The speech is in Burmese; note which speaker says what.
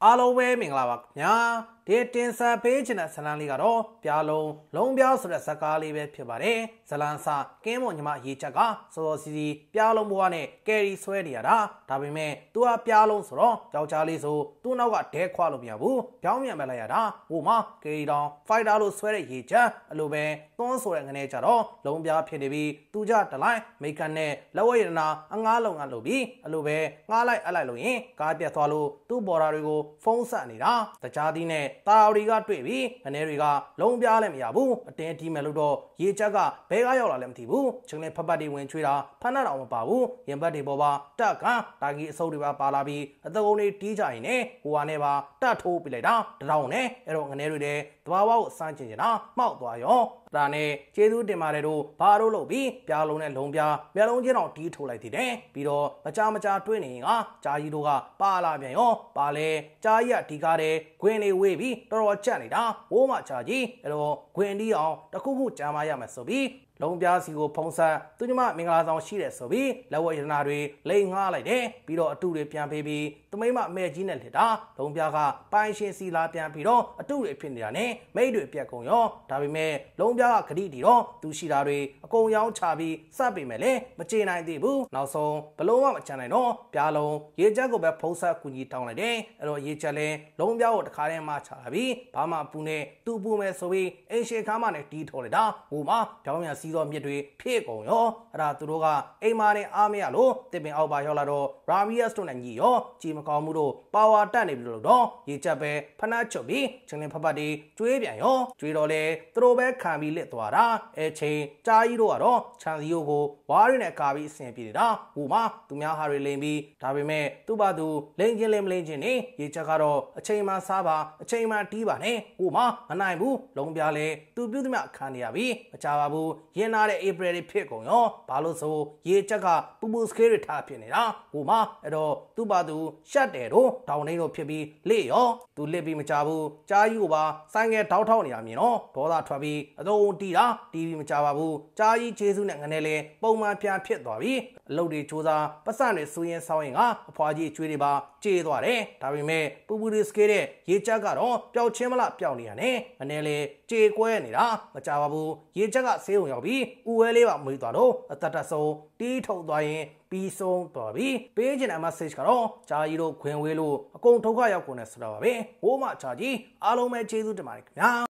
Speaker 1: အားလုံးပဲမင်္ဂလာပါခင်ဗျာဒီတင်ဆက်ပေးချင်တဲ့ဇလံလေးကတော့ပြားလုံးပြားဆိုတဲ့ဇာတ်ကားလေးပဲဖြစ်ပါတယ်ဇလံစာကင်းမွန်ညီမရေးချက်ကစောစီစီပြားလုံးဘွားနဲ့ကယ်ရီဆွဲနေရတာဒါပေမဲ့သူကပြားလုံးဆိုတော့ယောက်ျားလေးဆိုသူ့နောက်ကဒဲခွာလို့မရဘူးပြောင်းမြန်ပဲလိုက်ရတာဟိုမှာကယ်ရီတောင်ဖိုက်တာလို့ဆွဲတဲ့ရေးချက်အလိုပဲသွန်းဆိုတဲ့ငနေကြတော့လုံးပြားဖြစ်နေပြီးသူကြတလိုက်မိကန်နဲ့လက်ဝဲရနာအငားလုံးကလို့ပြီးအလိုပဲငားလိုက်အလိုက်လို့ရင်ကားပြတ်သွားလို့သူ့ဘော်ဒါတွေကိုဖုံးဆက်နေတာတခြားသီးနဲ့တာရီကတွေ့ပြီးငနေတွေကလုံးပြားလည်းမရဘူးအတင်းတီးမယ်လို့တော့ရေချက်ကဘဲကရောက်လာလည်းမသိဘူးချင်းလေးဖက်ပတ်တွေဝင်ချွေးတာဖမ်းတော့မပါဘူးရင်ဘတ်တွေပေါ်ပါတက်ကတာကြီးအစုပ်တွေပါလာပြီးအသက်ကုန်တွေတီးကြရင်နဲ့ဟိုဟာနဲ့ပါတတ်ထိုးပြလိုက်တာတရောင်းနဲ့အဲ့တော့ငနေတွေတဲ့တဘာဝကိုစမ်းချင်တာမှောက်သွားရောဒါနဲ့ကျေးဇူးတင်ပါတယ်တို့ဘာလို့လုပ်ပြီးပြားလုံးနဲ့လုံးပြားမျက်လုံးချင်းတော့တီးထိုးလိုက်သေးတယ်ပြီးတော့မကြတွေးနေရင်ကဂျာကြီးတို့ကပါလာပြန်ရောပါလဲဂျာကြီးကဒီကားတဲ့ခွင်းလေးဝေးပြီးတော်ကြက်နေတာဘိုးမဂျာကြီးအဲ့တော့ခွင်းတီးအောင်တခုခုကြားမရမယ်ဆိုပြီးလုံးပြားစီကိုဖုံးဆက်သူညီမမင်္ဂလာဆောင်ရှိတယ်ဆိုပြီးလက်ဝဲရတနာတွေလိန်ငှားလိုက်တယ်ပြီးတော့အတုတွေပြန်ပေးပြီးသမိမအမဲကြီးနဲ့လက်တာလုံးပြားကပိုင်ရှင်စီလာပြန်ပြီးတော့အတုတွေဖြစ်နေတာနဲ့မိတ်တွေပြက်ကုန်ရောဒါပေမဲ့လုံးပြားကဂတိတီတော့သူရှိတာတွေအကုန်ရောင်းချပြီးစပ်ပေမဲ့လည်းမကြေနိုင်သေးဘူးနောက်ဆုံးဘလုံးဝမချန်နိုင်တော့ပြားလုံးရေချက်ကိုပဲဖုံးဆက်ကူညီတောင်းလိုက်တယ်အဲ့တော့ရေချက်လဲလုံးပြားကိုတခါတည်းမှချလာပြီးဘာမှပူနဲ့သူ့ပူမဲ့ဆိုပြီးအိမ်ရှေခါမှနဲ့တီးထော်လိုက်တာဟိုမှာပြောင်းပြန်စီတော့မြစ်တွေဖြစ်ကုန်ရောအဲ့ဒါသူတို့ကအိမ်မာနဲ့အားမရလို့တစ်ပင်အောက်ပါရောက်လာတော့ရာမီယက်စ်တို့နဲ့ညီရောကြည်မကောင်းမှုတို့ပါဝါတက်နေပြီလို့တော့ရေချက်ပဲဖနှက်ချုပ်ပြီးချင်းလင်းဖပတ်တီကျွေးပြန်ရောကျွေးတော့လေသူတို့ပဲခံပြီးလစ်သွားတာအဲချင်းကြားကြီးတို့ကတော့ခြံစည်းရိုးကိုဝါးရင်းနဲ့ကာပြီးအဆင်ပြေနေတာဟိုမှာသူများဟာတွေလိန်ပြီးဒါပေမဲ့သူ့ဘာသူလိန်ချင်းလိန်မလိန်ချင်းနေရေချက်ကတော့အချိန်မှစားပါအချိန်မှတီးပါနဲ့ဟိုမှာမနိုင်ဘူးလုံးပြလဲသူပြုသမျှခံနေရပြီမကြပါဘူးရင်နာတဲ့ဧပြီတွေဖြစ်ကုန်ရောဘာလို့ဆိုရေချက်ကပူစကေးတွေထားဖြစ်နေတာဟိုမှာအဲ့တော့သူ့ဘာသူရှက်တယ်တို့တောင်းနေတို့ဖြစ်ပြီးလေရောသူလစ်ပြီးမကြဘူးကြားကြီးကိုပါဆိုင်ငယ်တောက်ထောက်နေတာမြင်တော့ဒေါသထွက်ပြီးအတုံးတီးတာတီးပြီးမကြပါဘူးကြားကြီးကျေးဇူးနဲ့ငနေလဲပုံမှန်ပြန်ဖြစ်သွားပြီအလုပ်တွေစူးစားပတ်စံတွေစူးရင်ဆောင်းရင်ကအဖွာကြီးကျွေးတွေပါကြေးသွားတယ်ဒါပေမဲ့ပူစကေးတဲ့ရေချက်ကတော့ပျောက်ချင်းမလားပျောက်နေရနဲ့ငနေလဲကြေကွဲနေတာမကြပါဘူးရေချက်ကဆေးုံရောက်ပြီးဥဝဲလေးပါမွေးသွားတော့အသက်တဆုံးတီးထုတ်သွားရင်ပြီးဆုံးသွားပြီပေးချင်တဲ့ message ကတော့ဂျာကြီးတို့ခွင်ဝေးလို့အကုန်ဒုက္ခရောက်ကုန်တယ်ဆိုတာပါပဲဟိုးမှဂျာကြီးအားလုံးပဲကျေးဇူးတင်ပါတယ်ခင်ဗျာ